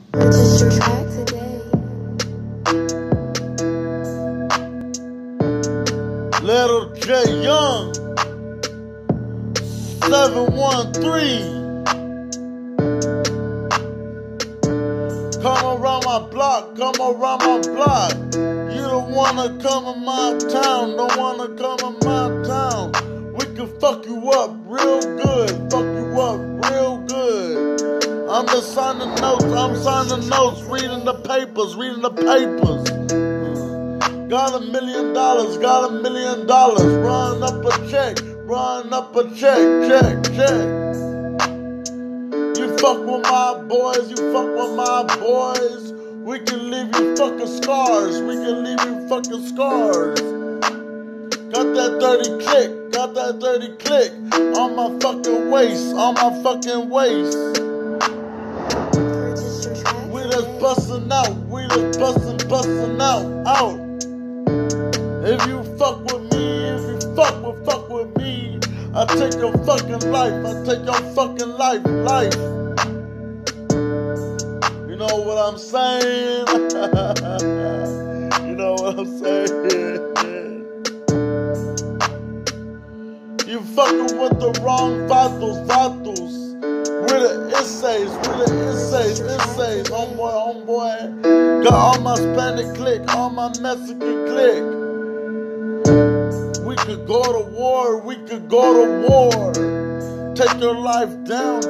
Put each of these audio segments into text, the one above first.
Purchase your track today. Little J Young 713. Come around my block, come around my block. You don't wanna come in my town, don't wanna come in my town. We can fuck you up real good, fuck you up real good. I'm just signing notes, reading the papers. Got $1 million, got $1 million. Run up a check. You fuck with my boys, we can leave you fucking scars, Got that dirty click, on my fucking waist, Purchase your track We today. just bustin' out. If you fuck with me, I take your fucking life. You know what I'm saying? You fucking with the wrong vatos. With the essays, homeboy. Got all my Spanish clique, all my Mexican clique. We could go to war. Take your life down.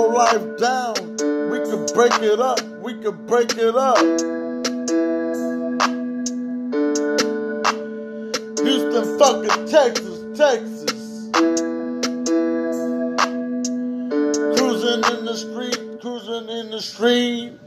We could break it up. Houston, fucking Texas. Cruising in the street.